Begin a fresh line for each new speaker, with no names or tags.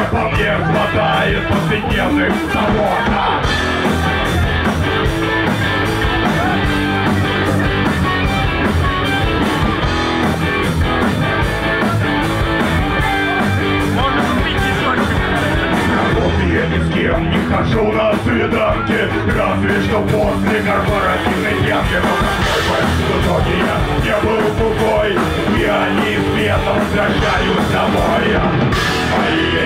по мне хватает повседневных забот. Я ни с кем не хожу на свиданки, разве что после корпоративной ямки. Но какой бы в итоге я не был тугой, я неизменно возвращаюсь домой.